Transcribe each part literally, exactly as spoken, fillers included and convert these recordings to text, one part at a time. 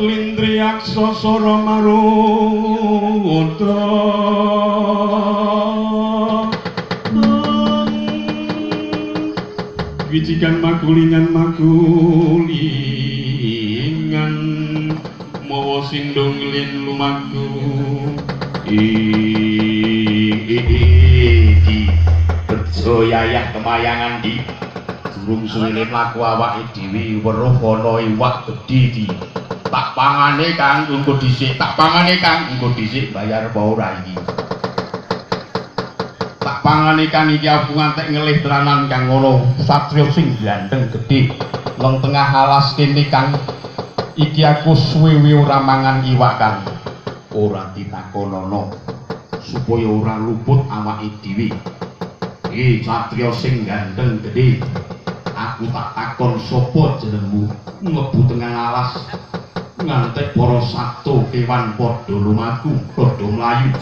Lindriyaksa sara maruta wicikan makulingan makulingan mawa sindung lin lumaku iki bejo yayah kemayangan di durung suwene mlaku awake dhewe weruh ana iwak gedhe iki tak pangane Kang engko dhisik tak pangane Kang engko dhisik bayar apa ora iki tak pangane Kang iki aku ngantek ngelih tenanan Kang ngono satriya sing gandeng gedhe long tengah alas kene Kang iki aku suwe-suwe ora mangan iwak Kang ora ditakonono supaya ora luput awake dhewe iki satriya sing gandeng gedhe aku tak takon sapa jenengmu mlebu tengah alas ngantek para sato kewan padha lumaku padha mlayu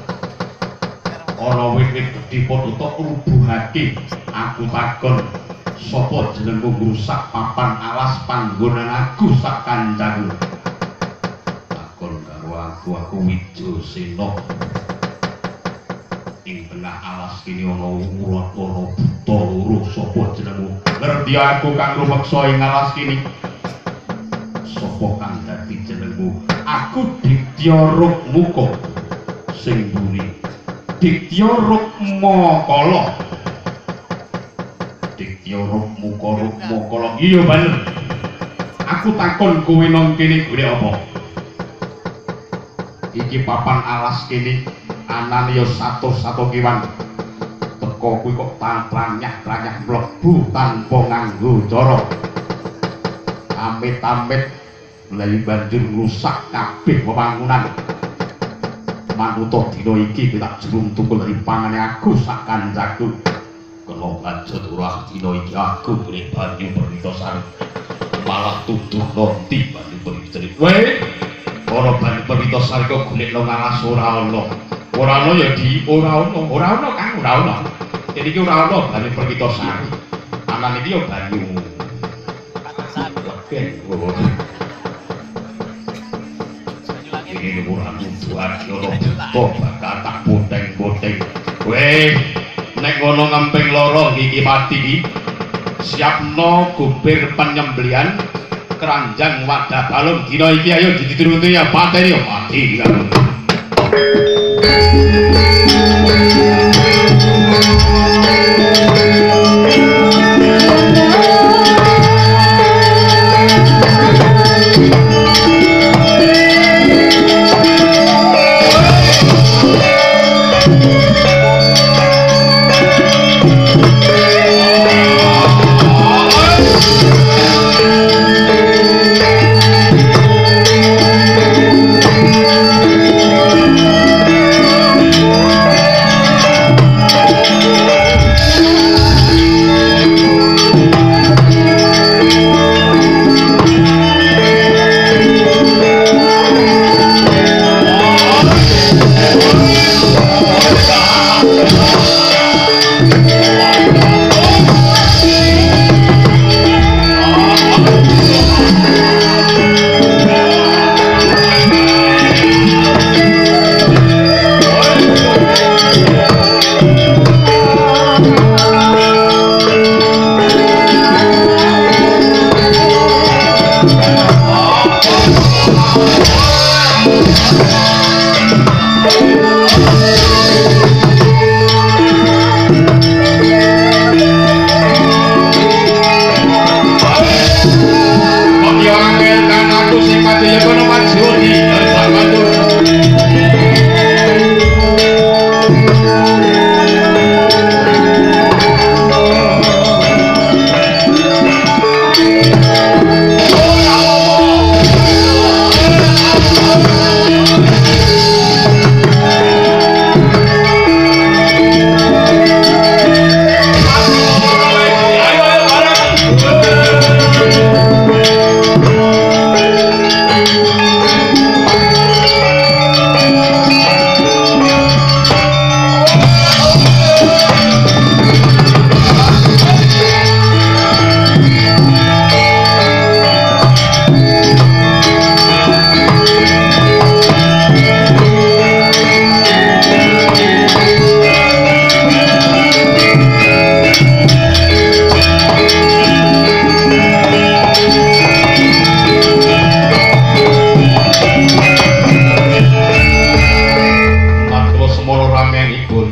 ana wit-wit gedhe padha tok rubuhake aku takon sapa jenengmu ngrusak papan alas panggonan aku sak kancaku takon karo aku aku Wijasena ing tengah alas kini ana urat ana buta loro sapa jenengmu ngerti aku kang rumeksa ing alas kini sapa kang dadi jenengmu aku Ditya Rukmuka sing mburi Ditya Rukmakala Ditya Rukmuka Rukmakala iya bener aku takon kowe nang kene golek apa iki papan alas kene anane ya sato-sato kewan teko kuwi kok tantranyah-tranyah mlebu tanpa nganggo cara amit-amit mlayu banjur ngrusak kabeh wewangunan manuta dina iki tak jurung tukul dari pangane aku sak kancaku kena lanjut ora dina iki aku golek banyu Perwitasari malah tuduh nanti banyu Perwitasari weh ora banyu Perwitasari kok golek nang alas ora ana ora ana ya di ora ana ora ana Kang ora ana iki ora ana banyu Perwitasari anan iki ya banyu ini murah tujuan yono kok bakal tak boteng-boteng weh nek ngono ngempeng loro iki mati iki siapno gubir penyembelian keranjang wadah balung dina iki ayo dituruti ya pateni ya mati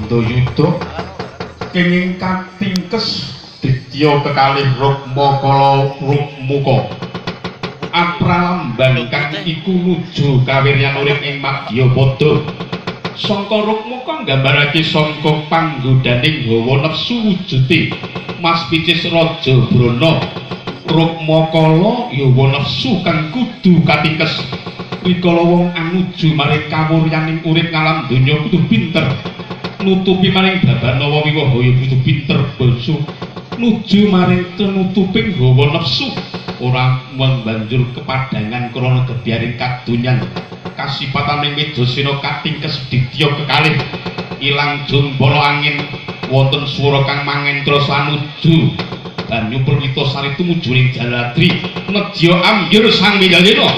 Bhandayuda kenging katingkes Ditya kekalih Rukmakala Rukmuka apralambang kang iku nuju kawiryan urip ing Madyapada. Sangka Rukmuka nggambarake sangka panggodaning hawa nafsu wujute Mas Picis Raja Brana. Rukmakala ya hawa nafsu kang kudu katingkes. Rikala wong anuju maring kawuryaning urip ngalam donya kudu pinter. Nutupi maring babanawa wiwahaya kudu pinter basa. Nuju maring tenutuping hawa nafsu ora mung banjur kepadangan krana gebiaring kadonyan. Kasipataning Medasena katingkes Ditya kekalih ilang jombala angin wonten swara kang mangentra sanuju banyu Perwitasari tumuju ing Jaladri nedya ambyur Sang Medasena.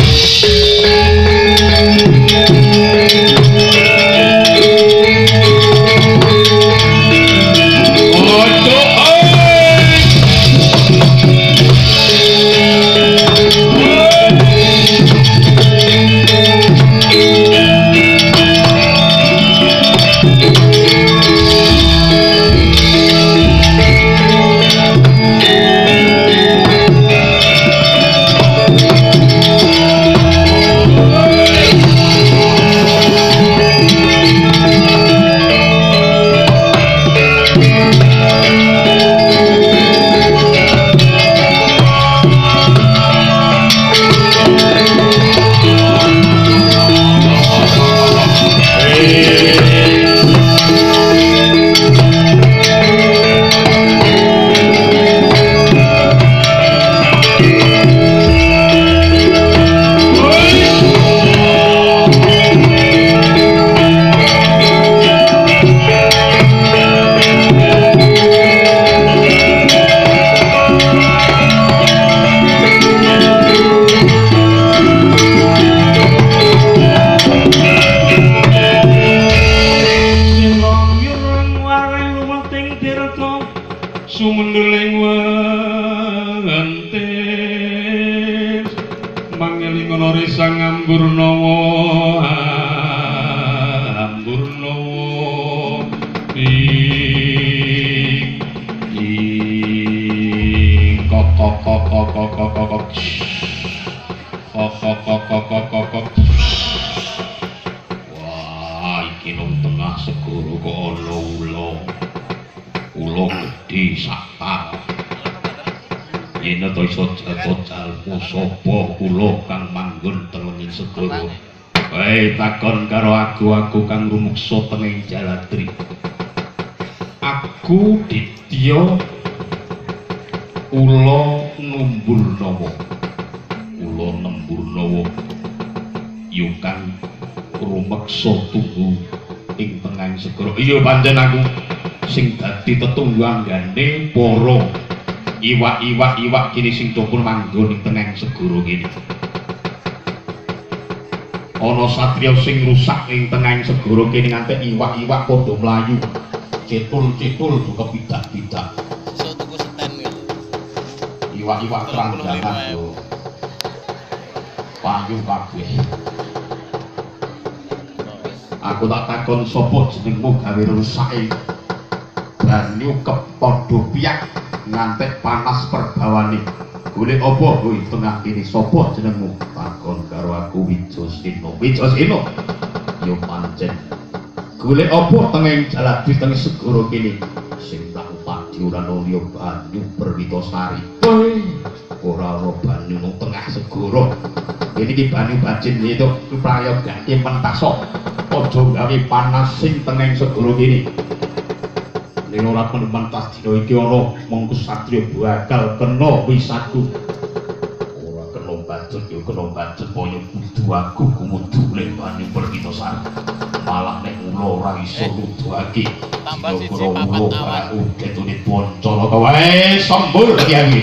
Takon karo aku aku kang rumuksa tenging Jaladri. Aku Ditya Ula Nemburnama. Ula Nemburnama ya kang rumeksa tuhu ing tengahing segara. Iya pancen aku sing dadi tetungganggane para iwak-iwak iwak kene sing dopur manggon ing tengahing segara kene. Ana satriya sing rusak ing tengahing segara kene nganti iwak-iwak padha mlayu. Cetul-cetul juga bidak-bidak. Iso tuku seten gitu. Iwak-iwak keranggangan yo. Payu kabeh. Aku tak takon sapa jenengmu gawe rusake banyu kepadha piyak nganti panas perbawane. Golek apa kowe tengah kene sapa jenengmu? Takon karo aku Wijasena. Wijasena. Yo pancen. Golek apa tenging Jaladri tenging segara kene? Sing tak upadi ora liya banyu Perwitasari. Kowe ora ora banyu nang tengah segara. Kene iki banyu bajin itu upaya ganti mentasok. Aja gawe panas sing tenging segara kene. Ning ora mentas dina iki ana mongko satriya bakal kena wisatu. Ora kena bajut yo kena bajut kaya kudu aku kumudu ning banyu Perwitasari. Malah nek ula ora iso nuduhake. Tambah siji papat awan. Ketune poncana kae sambul iki.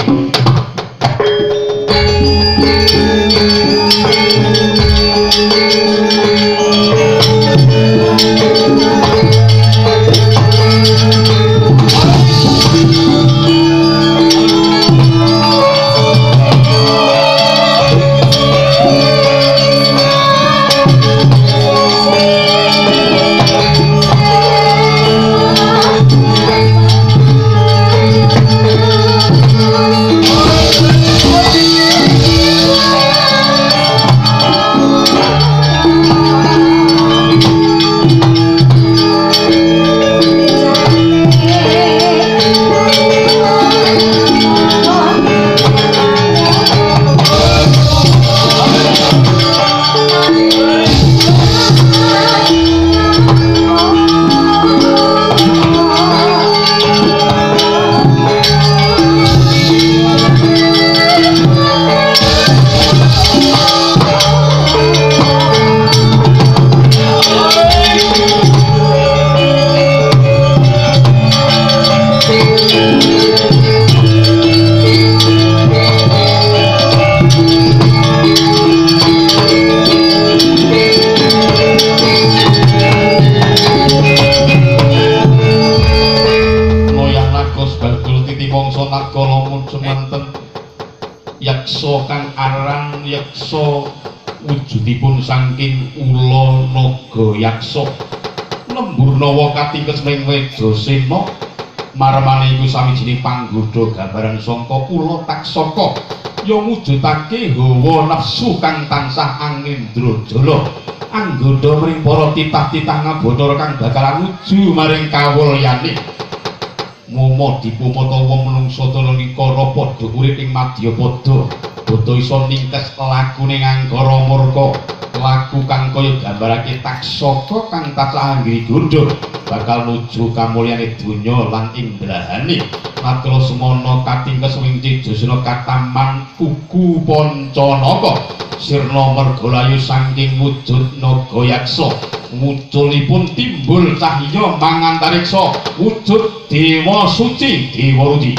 yaksa wujudipun saking ula naga yaksa lembur nawa katingkes mring Wejasena marmane iku sawijining panggoda gambaran sangka ula taksaka ya mujudake hawa nafsu kang tansah angindrajala anggoda mring para titah-titah ngabana kang bakal nuju maring kawulyane momo dipumata wong menungsa tanika padha urip ing Madyapada bodho isa ningkes lakune ngangkara murka laku kang kaya gambarake taksaka kang tansah anggrigoda bakal nuju kamulyane donya lan indrahane matra semana katingkes ing Wejasena kataman kuku Pancanaka sirna mergalayu saking wujud naga yaksa munculipun timbul cahya mangantariksa wujud dewa suci Dewa Rudi.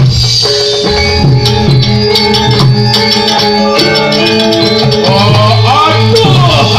Oh aduh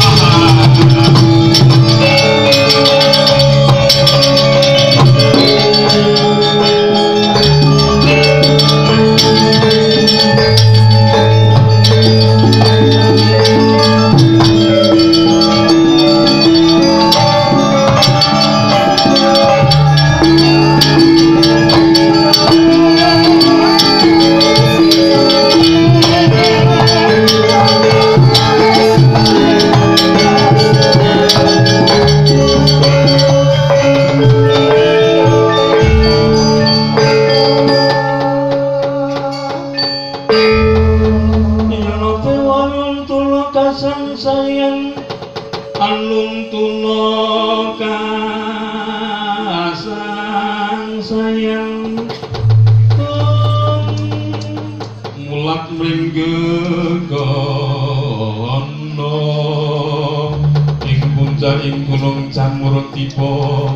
ing gunung Jamur tiba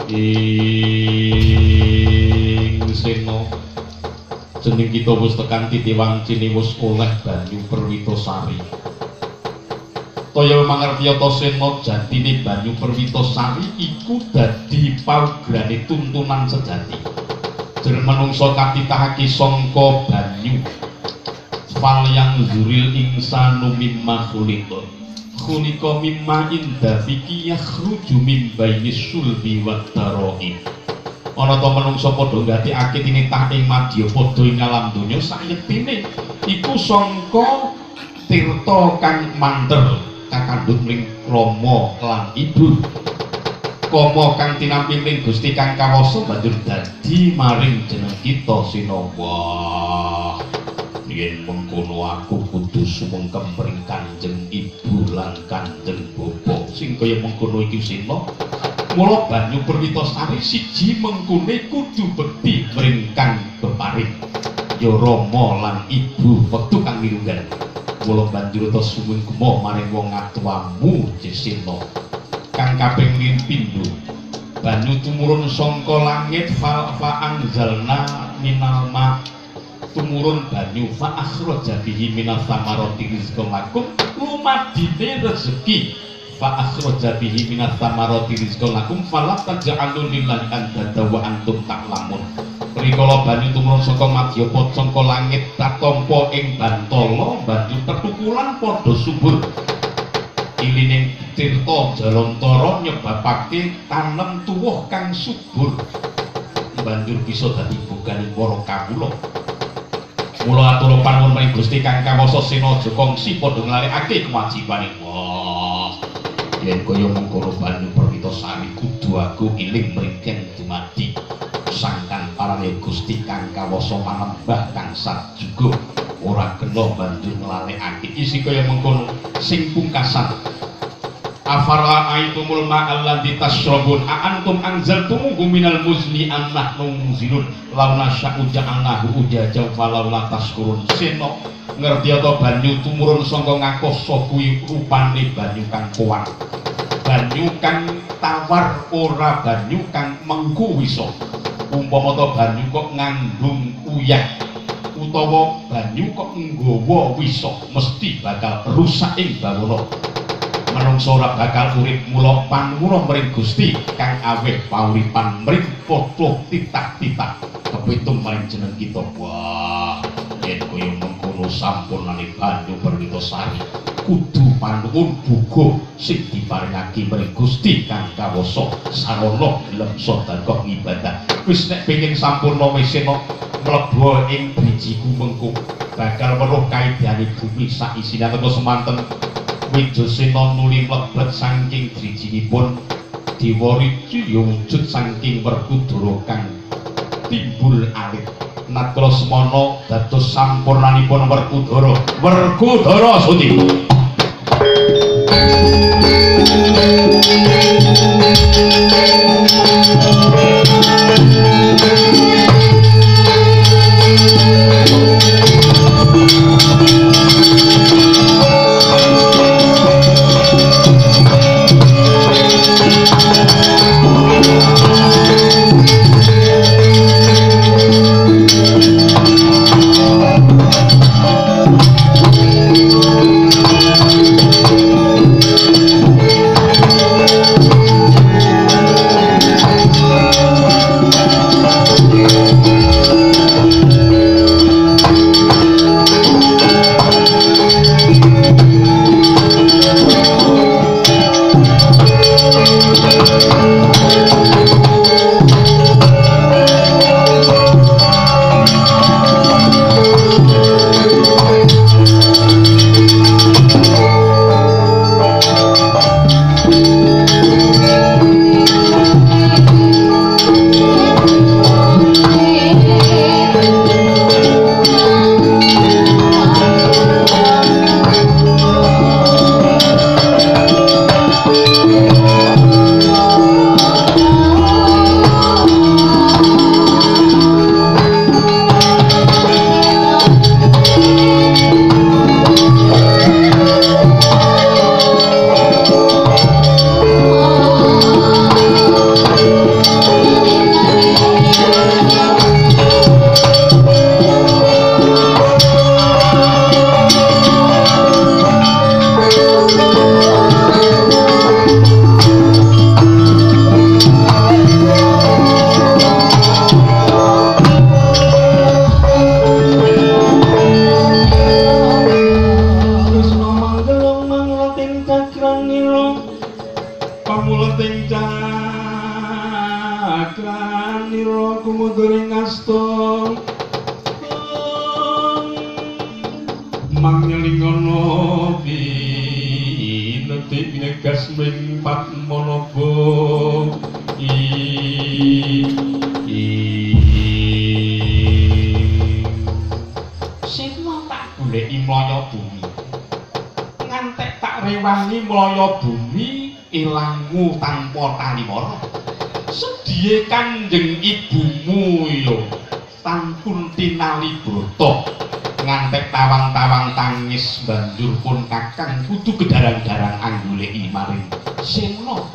ing Sena jeneng kita wis tekan titi wancine wis oleh banyu Perwitasari toya mangertiyata Sena jatine banyu Perwitasari iku dadi paugrane tuntunan sejati jeneng manungsa katitahake sangka banyu fal yang zuril insanu mimma khuliqa khuliqa mimma inda fiki yakhruju min bainis sulbi wat taroi ana ta manungsa padha nggatekake tinitah ing Madyapada ing alam donya sayektine iku sangka tirta kang manter kakandhut mring Rama lan Ibu kama kang tinampi mring Gusti kang kawasa banjur dadi maring jeneng kita Sinawa yen mengkono aku kudu sumengkem mring Kanjeng Ibu lan Kanjeng Bapa sing kaya mengkono iki Sena mula banyu Perwitasari siji mengkone kudu bekti mring Kang Beparing ya Rama lan Ibu wektu kang mirunggan mula banjur ta sumengkem maring wong atuwamu Sena kang kaping pindho banyu tumurun sangka langit fa anzalna minal ma tumurun banyu fa akhraja bihi minas samarati rizqan lakum lumadine rezeki fa akhraja bihi minas samarati rizqan lakum fala taj'alu lillahi andada wa antum ta'lamun rikala banyu tumurun saka Madyapada saka langit tatampa ing Bantala banyu tetukulan padha subur ilining tirta Jalantara nyebabake tanem tuwuh kang subur banjur bisa dadi boganing para kawula mula atur panuwun maring Gusti kang kawasa Sena aja kongsi padha nglalekake kewajibane wah yen kaya mengkono banyu Perwitasari kudu aku iling mriki dumadi sangkan parane Gusti kang kawasa manembah kang sajuga ora kena banjur nglalekake isi kaya mengkono sing pungkasan afara aitumul ma'al ladzi tashrabun a antum anzaltumuhu minal muzni am nahnu munzilun law nasya'u ja'alnahu ujajan falaw la tashkurun Sena ngerti ta banyu tumurun saka ngakasa kuwi rupane banyu kang kuwat banyu kang tawar ora banyu kang mengku wisa umpama ta banyu kok ngandung uyah utawa banyu kok nggawa wisa mesti bakal rusak ing bawana manungsa ora bakal urip mula panuwun mring Gusti kang aweh pauripan mring padha titah-titah kepitung maring jeneng kita wah yen kaya mengkono kula sampun nani banyu Perwitosari kudu panuwun buga sing diparingake mring Gusti kang kawasa sarana gelem sedekah ibadah. Wis nek pengin sampurna mesena mlebu ing bijiku mengko bakal weruh kaidane bumi sak isine teka semanten Wijasena nuli mlebet saking drijinipun Dewa Riji wujud saking Werkudara kang timbul alit Nakula semana dados sampurnanipun Werkudara Werkudara Suti Kanjeng ibumu yo Tangkun tinali broto ngantek tawang-tawang tangis banjur pun kakang kudu gedarang-darang angguleki maring Sena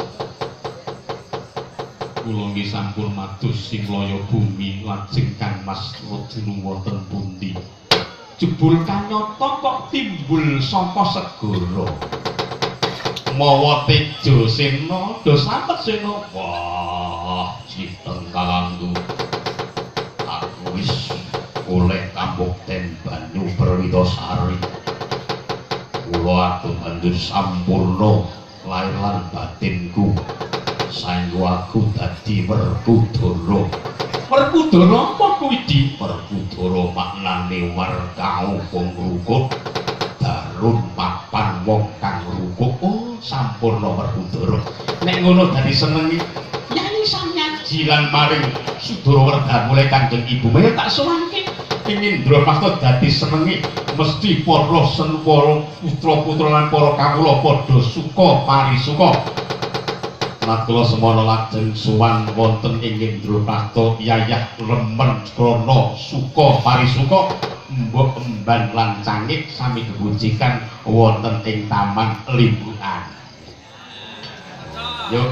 kula nggih sampun mados sing loyo bumi lajeng Kang Mas Rajunu wonten pundi jebul kanyata kok timbul saka segara mawa tejo Sena do sampet Sena wah Cipten kakangku aku wis oleh kambukten banyu Perwitosari kula atur banjur sampurna lair lan batinku saengga aku dadi Werkudara Werkudara apa kuwi di Werkudara maknane warkau wong rukuk darun papan wong kang rukuk oh sampurna Werkudara nek ngono dadi senengi sampeyan jilan maring Sudarawerda mulai Kanjeng Ibu Maya tak sowanke pengin Ndropasta dadi senengi mesti para senwara putra-putra lan para kawula padha suka parisuka Nakula semana lajeng sowan wonten ing Ndropasta yayah remen krana suka parisuka mbok emban lan cangik sami gebujikan wonten ing taman Limbukan yuk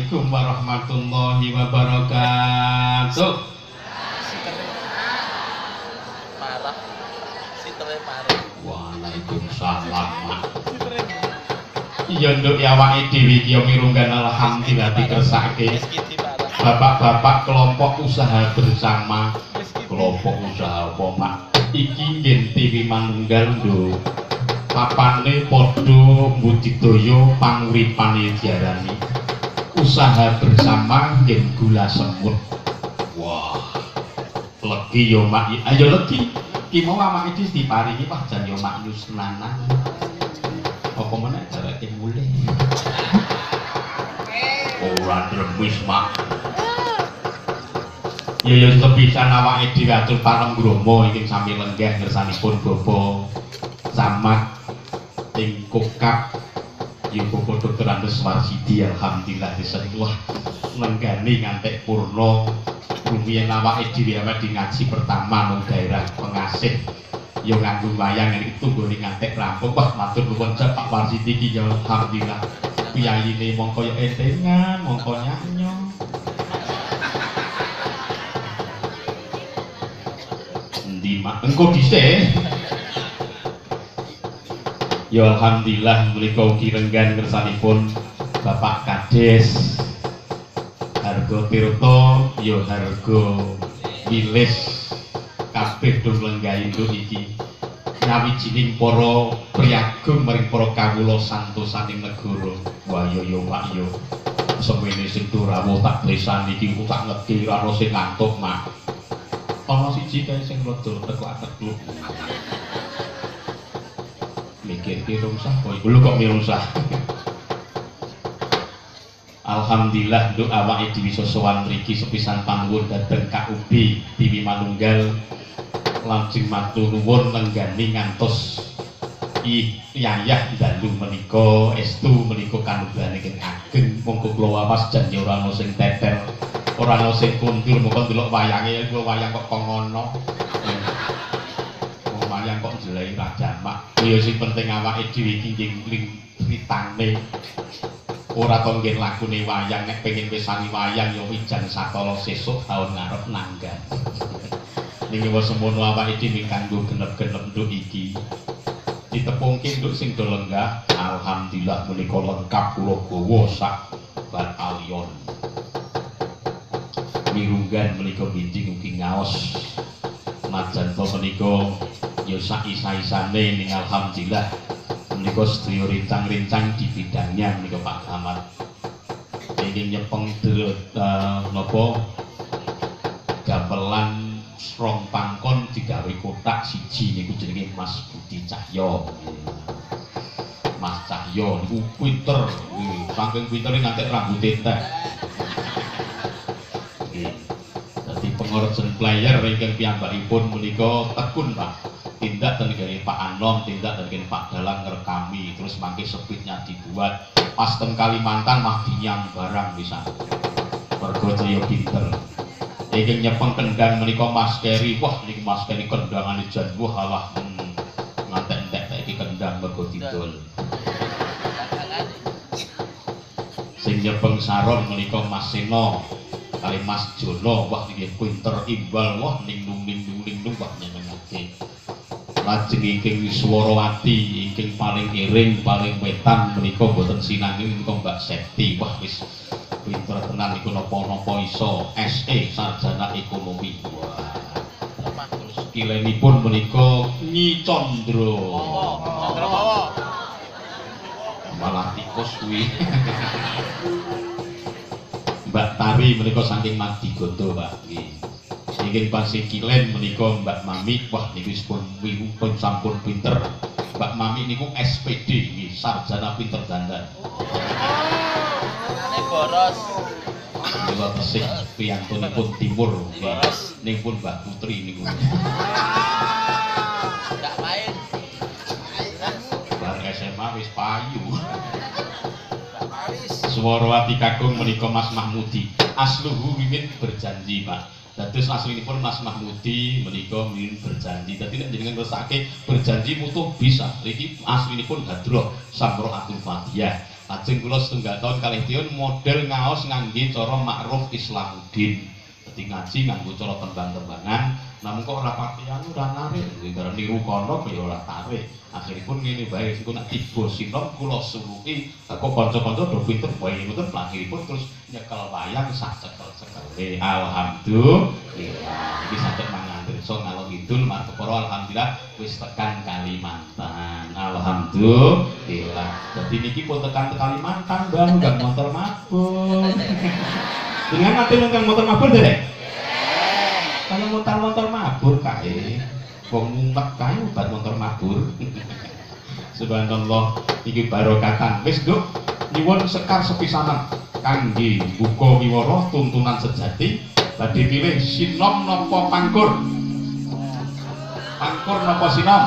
Assalamualaikum warahmatullahi wabarakatuh. Parah. Sitere parah. Waalaikumsalam. Iya nduk ya awake dhewe iki ya mirunggan alhamdulillah dikersake. Bapak-bapak kelompok usaha bersama. Kelompok usaha apa, Pak? Iki ngen T V Manunggal nduk. Papane padha budidaya panguripane diarani usaha bersama ngen gula semut. Wah. Legi yo Mak. Ayo legi. Ki mau awake dhewe diparingi Pak jan yo Mak Yusnana. Apa meneh carake mulih. Ora dremis Mak. Ya ya sepisan awake dhewe atur parenggrama iki sami lenggah ngersanipun Bapak Camat ing Kokap ya Bapak Dokter Andes Warsidi alhamdulillah disentuh lenggani ngantek purna rumiyin awake dhewe awake di ngaji pertama nang daerah Pengasih ya nganggo wayang iki tunggone ngantek rampung wah matur nuwun Pak Warsidi iki ya alhamdulillah piyayine mongko ya entengan mongko nyanyo. Endi Mak engko dhisik. Ya alhamdulillah menika ugi renggan kersanipun Bapak Kades harga tirta ya harga wilis kabeh dong lenggahi nduk iki nyawijining para priyagung maring para kawula santosaning negara. Wah ya ya Pak ya semene sing rawuh tak lesan iki ku tak ngerti ora ono sing ngantuk Mak. Ana siji kae sing rada teklak-tekluk. Mikir ki rusah kok iku lho kok mirusah. Alhamdulillah nduk awake dhewe iso sowan mriki sepisan panuwun dhateng K U B T V Manunggal langsung matur nuwun lenggani ngantos i yayah dalu menika estu menika kanugrahane ingkang ageng monggo kula wawas jan ora ana sing tetel ora ana sing kundur monggo delok wayange kula wayang kok kongono wong wayang kok jelai ra jamak ya sing penting awake dhewe iki nggih ritane ora to nggih lakune wayang nek pengin pisani wayang ya wijan sakala sesuk taun ngarep nanggan ning wis semono awake dhewe kanggo genep-genep nduk iki ditepungke nduk sing do lenggah alhamdulillah menika lengkap kula gawa sak batalion mirunggan menika binjing ugi ngaos najan to menika ya sak isa-isane ning alhamdulillah menika sedaya rincang-rincang di bidangnya menika Pak Camat ingin nyepeng uh, napa gamelan rong pangkon digawe kotak siji niku jenenge Mas Budi Cahyo. Mas Cahyo niku pinter, nggih, saking pintere ngantek rambut entek. Nggih. Dadi pengorjen player ingkang piyambakipun menika tekun, Pak. Tindak tenggene Pak Anom, tindak tenggene Pak Dalang ngrekami, terus mangke speednya dibuat. Pas teng Kalimantan mah dinyang barang bisa. Mergo Jaya pinter. Iki nyepeng kendang menika Mas Keri. Wah niki Mas Keri kendangane jan wah alah hmm, ngantek-entek iki kendang mergo didol. Sing nyepeng saron menika Mas Seno kali Mas Jono. Wah niki pinter imbal wah ningdung ningdung ningdung wah nyenengake. Lajeng ingkang Wiswarawati ingkang paling iring paling wetan menika boten sinanging menika Mbak Septi. Wah wis pinter tenan iku napa-napa iso S E sarjana ekonomi. Wah. Skilenipun menika Nyi Condro. Condro Mawa. Malah tikus kuwi. Mbak Tari menika saking Madigondo, Pak. Nggih. Ingkang pasih kilen menika Mbak Mami. Wah niku pun pun sampun pinter. Mbak Mami niku S P D nggih, sarjana pinter dandan. Boros. Dewa Pesik piyantunipun timur Boros. Ning pun Mbak Putri niku. Enggak main. Bar S M A wis payu. Swarawati kakung menika Mas Mahmudi. Asluhu wiwin berjanji, Pak. Dados aslinipun Mas Mahmudi menika wiwin berjanji. Dadi nek jenengan ngersake berjanji mutuh bisa. Iki aslinipun Hadroh Samroatul Fatihah. Lajeng kula setunggal taun kalih dipun model ngaos ngangge cara makruf Islamuddin. Dadi ngaji nganggo cara tembang-tembangan, namun kok ora pati anu ora narik, gara niru kono kaya ora tarik. Akhiripun ngene bae, iku nek tiba sinom kula suruhi, kok kanca-kanca do pinter bae ngoten akhiripun terus nyekel wayang sak cekel-cekele. Alhamdulillah. Iki saged mangan pirsa ngalor ngidul marang para alhamdulillah wis tekan Kalimantan. Alhamdulillah. Dadi niki pun tekan Kalimantan, Bang, gak motor mabur. Dengan nanti nongkrong motor mabur deh. Kalau motor-motor mabur kae, wong ngumpet kae obat motor mabur. Subhanallah, iki barokatan. Wis, Nduk, nyuwun sekar sepisanan kangge buka wiwara tuntunan sejati badhe pilih sinom napa pangkur. Pangkur napa sinom?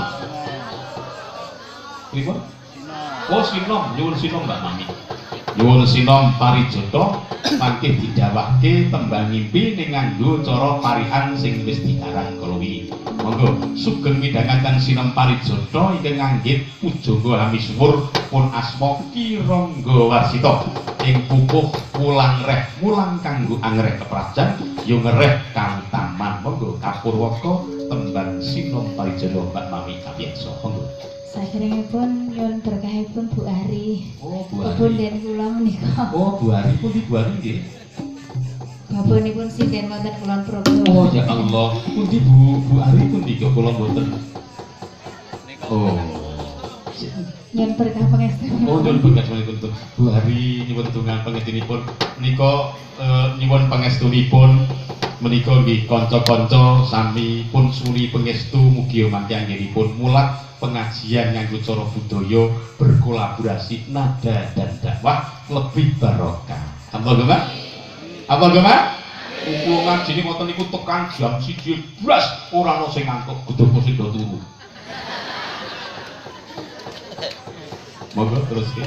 Pripun? Oh, sinom, nyuwun sinom Mbak Mami. Nyuwun sinom parijata mangke didhawahke tembang ngimpi ning nganggo cara parihan sing wis dikarang kala wingi. Monggo sugeng midhangaken sinom parijata ingkang nganggit pujangga hamisuwur pun asma Kirangga Warsita ing pupuh wulang reh wulang kanggo angreh keprajan yo ngereh kautaman. Monggo kapurwaka tembang sinom parijata Mbak Mami kapiyasa. Monggo. Sakirengipun nyuwun berkahipun Bu Ari. Oh, Bu Ari. Punden kula menika. Oh, Bu Ari pun di Bu Ari nggih. Bapanipun sinden wonten kulon Progo. Oh, ya Allah. Pundi Bu Bu Ari pundi kok kula mboten. Oh. Nyuwun berkah pangestu. Oh, nyuwun berkah pangestu. Bu Ari nyuwun tungan pangestunipun menika eh, nyuwun pangestunipun menika nggih kanca-kanca sami pun suri pangestu mugi mangke anggenipun mulat pengajian nganggo cara budaya berkolaborasi nada dan dakwah lebih barokah. Apa Gema? Apa Gema? Kumpul ngaji ini ngoten niku tekan jam siji blas ora ana sing ngantuk kudu sing do turu. Monggo terus ke.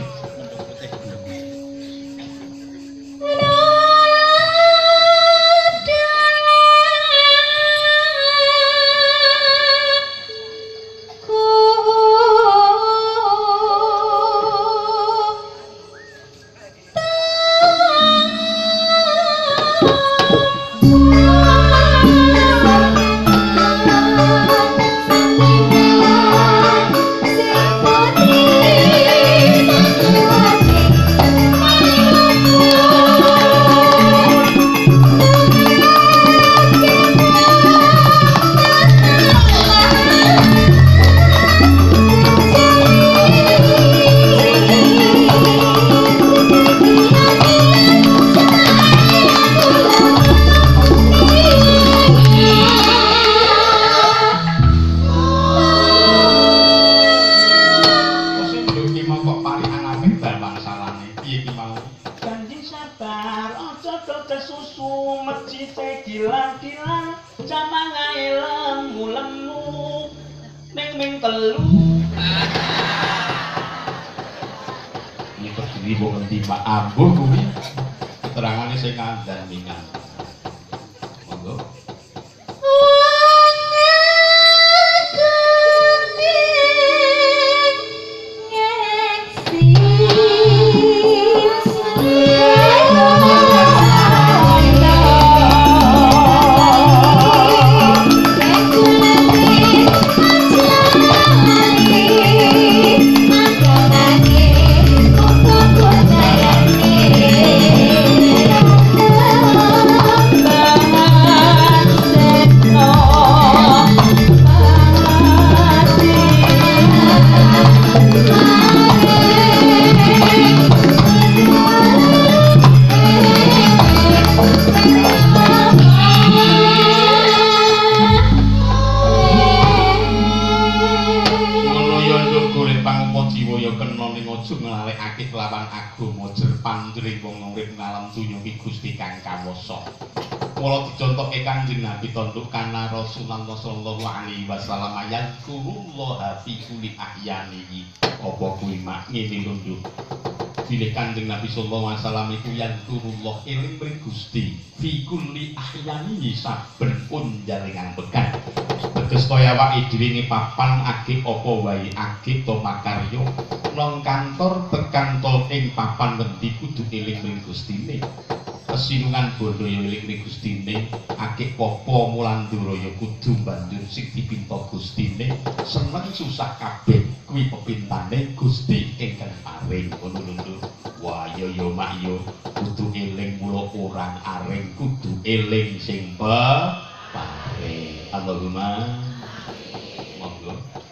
Bilih Kanjeng Nabi sallallahu alaihi wasallam iku yanturullah eling mring Gusti fi kulli ahyani saben punjaringan pekan. Teges kaya awake dhewe papan age apa wae age to makarya pulang kantor tekan tol ing papan ngendi kudu eling ring Gustine. Kesinungan bondo ya eling ring Gustine, akeh popo mulandura ya kudu banjur sing dipinta Gustine. Seneng susah kabeh kuwi pepintane Gusti ingkang paring ngono lho. Wah ya ya mak ya kudu eling mula orang areng kudu eling sing paring. Allahumma monggo.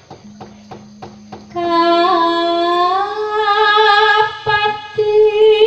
Kapati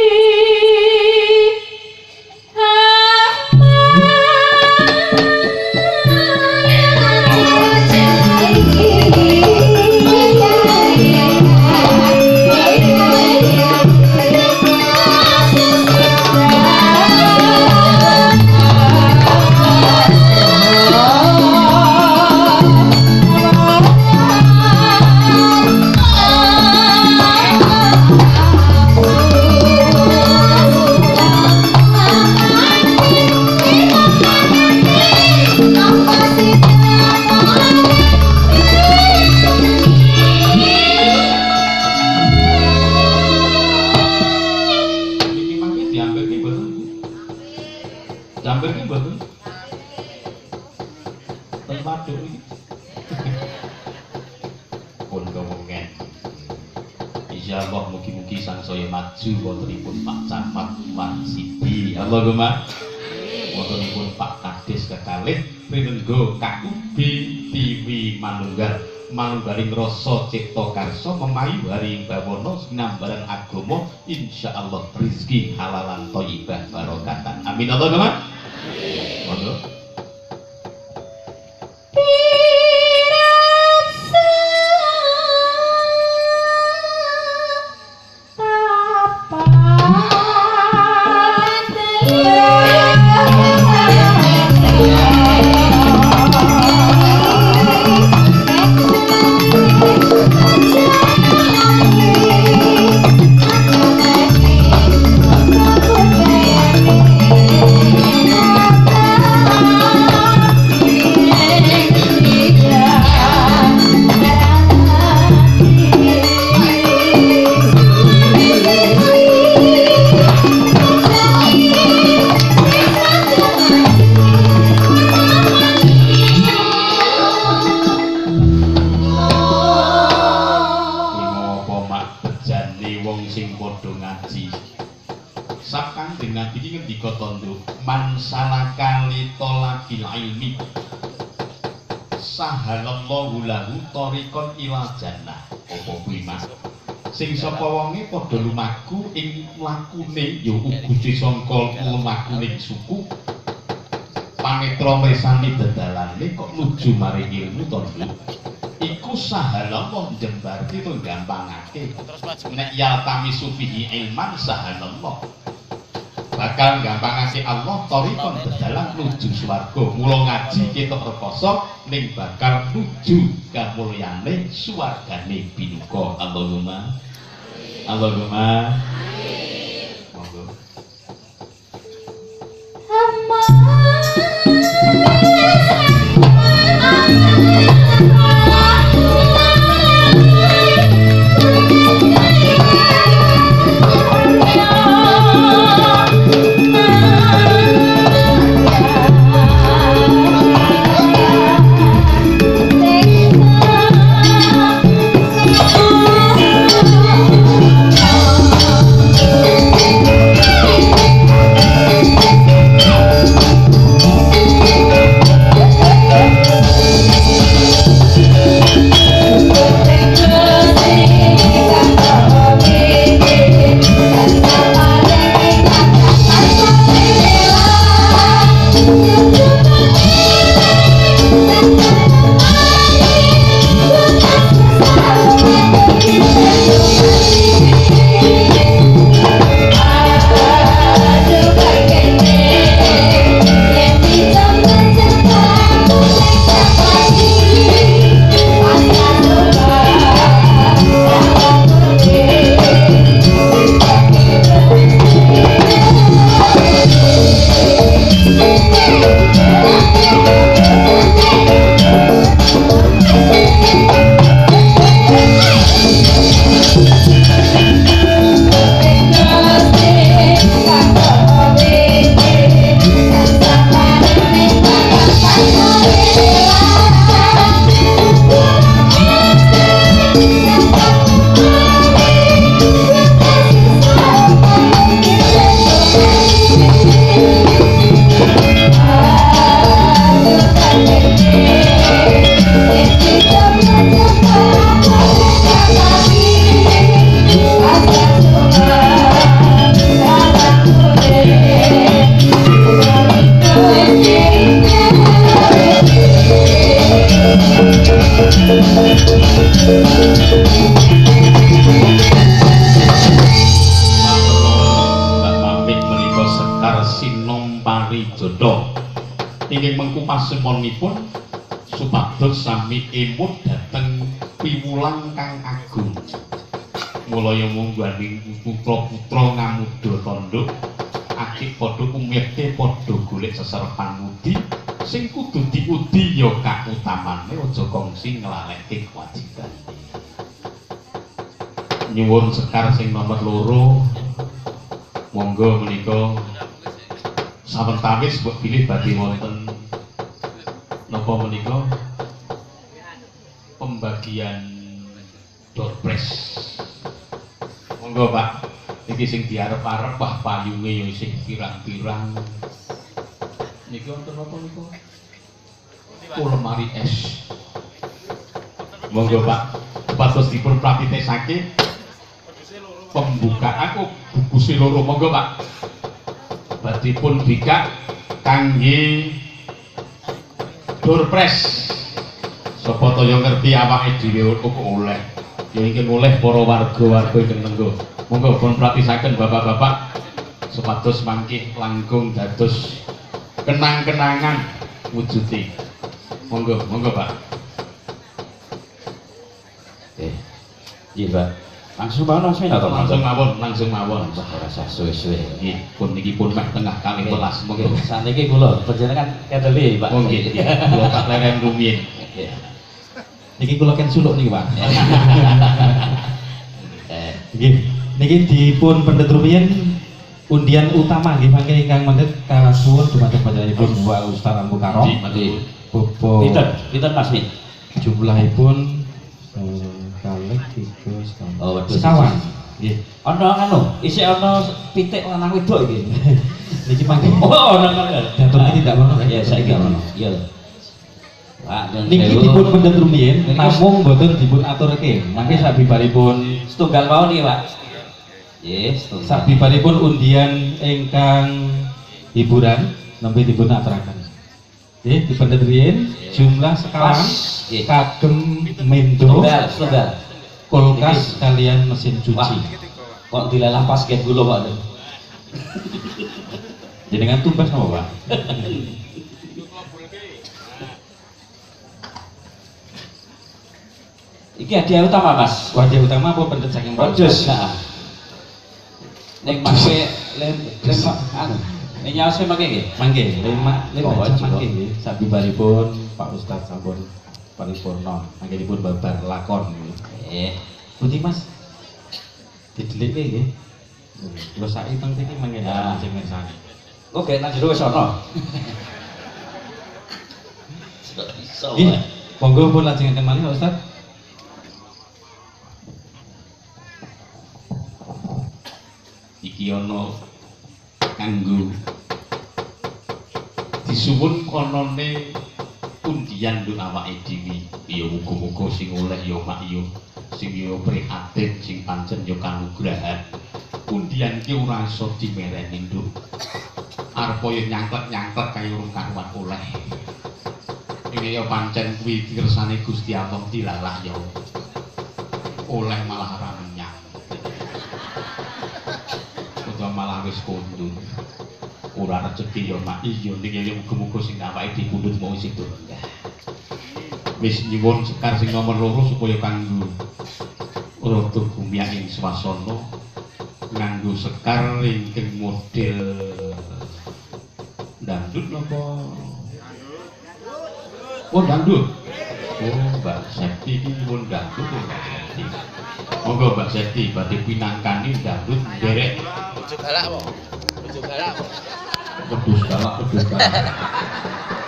wontenipun Pak Camat Warsidi. Allahumma wontenipun Pak Kades kekalih Prinenggo K U B T V manunggal manunggaling rasa cipta karsa memayu hari bawana sinambaran agama insyaallah rezeki halalan thayyibah barokatan. Amin Allahumma. Monggo. Sahalallahu lahu tariqon ila jannah. Apa kuwi Mas? Sing sapa wonge padha lumaku ing lakune ya ugu disangka lumakune suku. Panetra mresani dedalane kok nuju maring ilmu to, iku sahalallah jembarke to gampangake. Nek ya tamisu fihi ilman sahalallah. Bakal gampangake Allah tariqon dedalan nuju swarga. Mula ngaji ketok rekoso ning bakal nuju kamulyane swargane binuka. Allahumma Allahumma amin. Monggo. Oh ingin mengkupas semonipun supados sami emut dhateng piwulang kang agung. Mulaya mungganing putra-putra ngamuda tandha akeh padha umyete padha golek seserepan mudi sing kudu diudi ya kautamane aja kongsi nglalekke kewajiban. Nyuwun Sekar sing nomor loro monggo menika sawetawis mbok pilih badhe wonten napa menika pembagian door prize. Monggo Pak, iki sing diarep-arep wah payunge ya isih pirang-pirang. Niki wonten napa niku? Oh, lemari es. Monggo Pak, patos dipun praktisake pembukaan kok buku loro monggo Pak. Badhe pun bikak kangge door prize. Sapa to yo ngerti awake dhewe kok oleh. Ya ingkang oleh para warga-warga ingkang nenggo. Monggo pun praktisaken bapak-bapak supados mangke langkung dados kenang-kenangan wujude. Monggo, monggo Pak. Eh, iya Pak. Langsung mawon langsung atau Langsung mawon, langsung mawon. ora usah suwe-suwe. Nggih, pun niki pun meh tengah kali welas. Monggo. Saniki kula panjenengan kedeli Pak. Oh nggih, kula tak leren rumiyin. Niki kula ken suluk niki Pak. Eh, Nggih, niki dipun pendet rumiyin undian utama nggih mangke ingkang mendhet kasuwun dumateng panjenenganipun Wa Ustaz Ambu Karo. nggih. Bobo Pinten? Pinten Mas Min? jumlahipun eh, kalih tiga sekawan. Oh, wedhus Sekawan. siji. Nggih. Ana anu, isih ana pitik lanang wedok iki. Niki mangke Oh, ana ana. datur iki tidak ono. Ya saiki ono. Iya. Pak, Niki dipun pendet rumiyin namung boten dipun aturke. Mangke sabibaripun setunggal mawon iki, Pak. Nggih, setunggal. sabibaripun undian ingkang hiburan nembe dipun aturaken. Nggih, dipendet riyin jumlah sekawan Pas. Nggih. kagem mendo Setunggal, setunggal. kulkas kalian mesin Wah. cuci. Kok dilelah pas get kula, Pak. Jenengan tumbas napa, Pak? Iki hadiah utama, Mas. Wajah utama apa pendet saking Wedhus. Heeh. Ning mangke lem lem anu. Ning nyaose mangke nggih. Mangke lima lima Oh, jam coba. mangke nggih. Sabibaripun Pak Ustaz sampun paripurna. Mangke dipun babar lakon nggih. Eh, Pundi Mas? Didelike nggih. Lho sak iteng iki mangke Ya. sing mirsani. kok gak nang jero wis ana. Iso. Nggih, monggo pun lajengaken malih Pak Ustaz. Iki ana kanggo disuwun konone undian nduk awake dhewe. Ya muga-muga sing oleh ya makya, sing ya prihatin, sing pancen ya kanugrahan. Undian ki ora iso dimereni nduk. Arep ya nyangklet-nyangklet kaya urung karuan oleh. Iki ya pancen kuwi kersane Gusti Allah dilalah ya. Oleh malah ora menyang. Udah malah wis kondur. Ora rezeki ya mak iya ning ya muga-muga sing awake dipundhut mau isih rendah. Wis nyuwun Sekar sing nomor loro supaya kanggo rada gumiyaking swasana nganggo Sekar ingkang model dangdut napa? Oh dangdut. Oh Mbak Septi iki nyuwun dangdut ya Mbak Septi. Monggo Mbak Septi badhe pinangkani dangdut derek Bojo galak apa? Bojo galak apa? wedhus galak wedhus galak.